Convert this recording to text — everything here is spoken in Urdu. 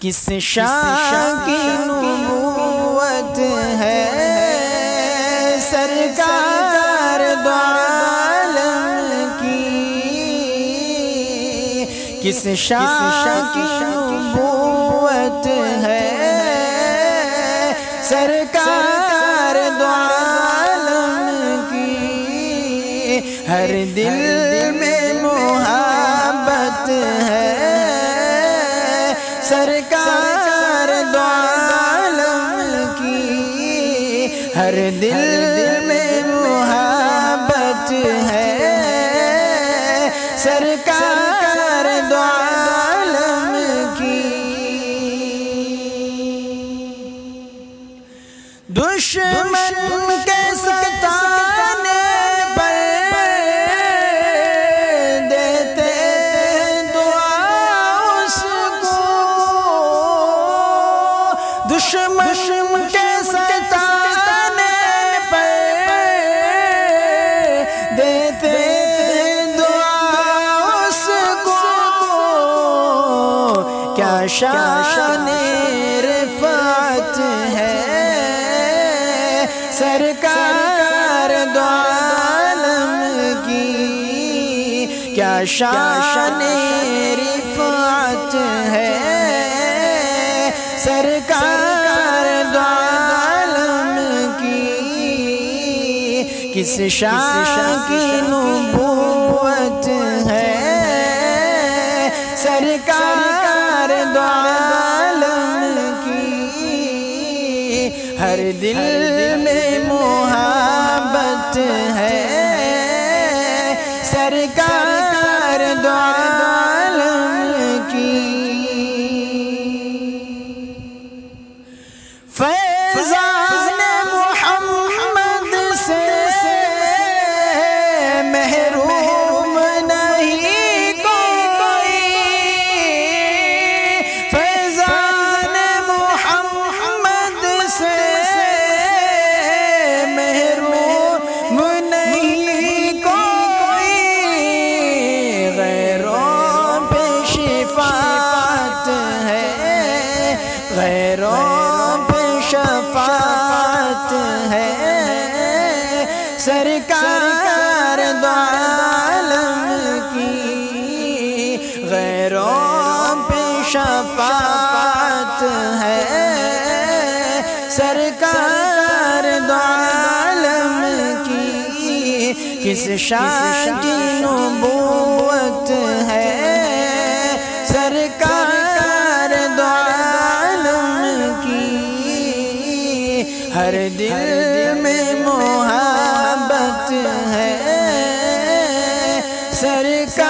کس شان کی نبوت ہے سرکار دو عالم کی، کس شان کی نبوت ہے سرکار دو عالم کی، ہر دل میں محبت ہے سرکار دو عالم کی، ہر دل میں محبت ہے سرکار دو عالم کی۔ دشمن کے ستانے پر دیتے دعا اس کو، دشمن کے ستانے پر دیتے دعا اس کو، کیا شان رفعت ہے سرکار دو عالم کی، کیا شان رفعت ہے سرکار دو عالم کی، کس شان کی نبوت ہے سرکار دو عالم کی، ہر دل میں محبت ہے سرکار دو عالم کی۔ فیضان محمد سے محروم نہیں کوئی، فیضان محمد سے محروم نہیں کوئی، غیروں پہ شفاعت ہے، غیروں پہ شفاعت ہے سرکار دو عالم کی، غیروں پہ شفاعت ہے سرکار دو عالم کی، کس شان کی نبوت ہے سرکار دو عالم کی، ہر دل میں محبت ہے سرکار